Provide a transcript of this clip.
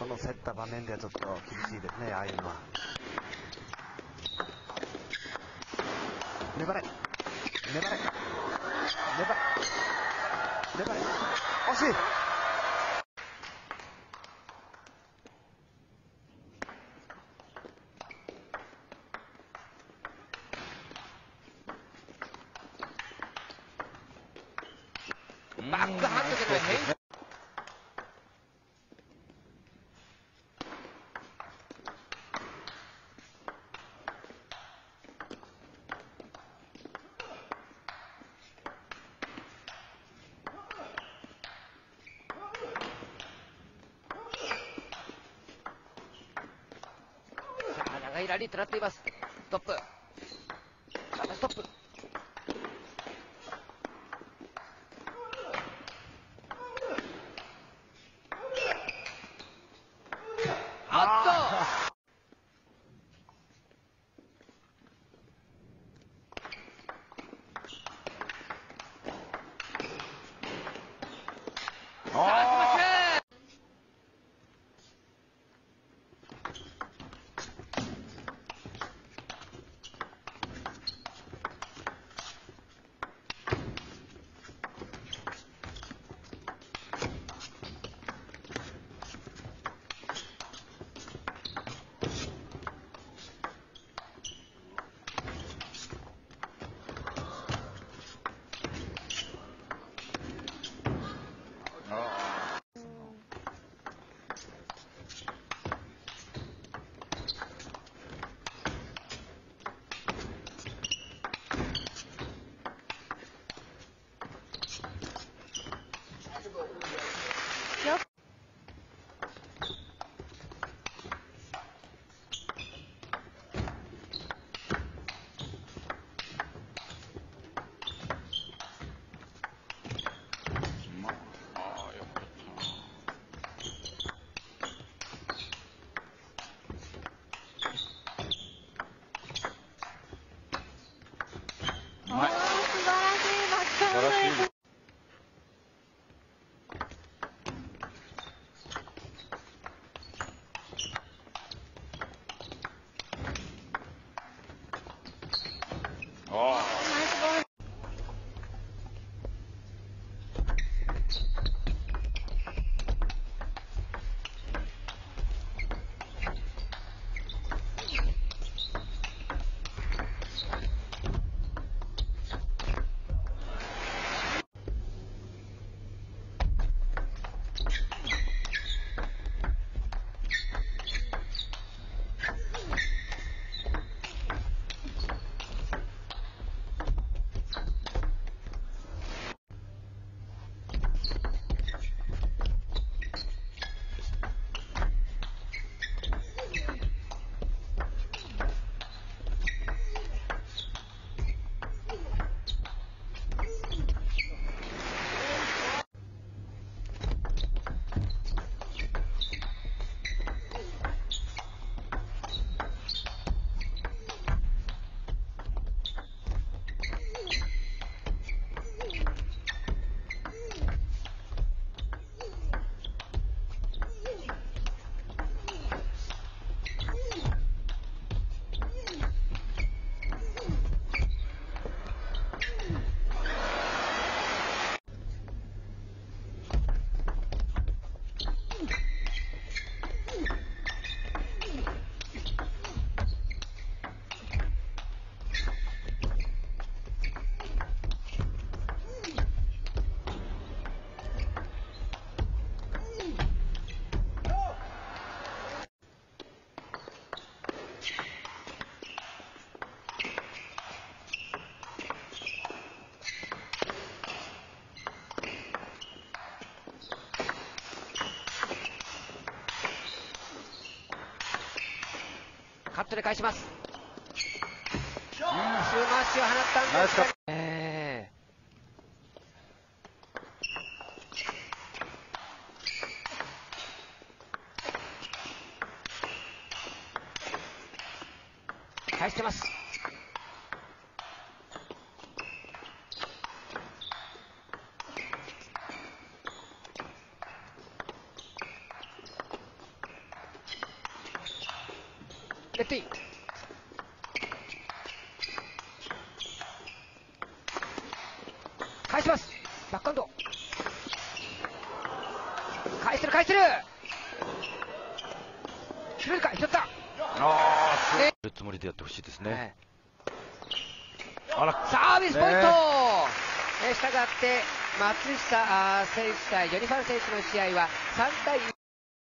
の競った場面ではちょっと厳しいですね、ああいうのは。粘れ、粘れ、粘れ、粘れ、惜しい。 バックハンドでこれ変化。長いラリーとなっています。ストップ。ストップ。カットで返します。スマッシュを放ったんですが、返してます。 ネットイン。返します。バックハンド。返してる返してる。拾えるか、拾った。 やるつもりでやってほしいですね。 あら、サービスポイント、したがって松下選手対ジョニファー選手の試合は3対1。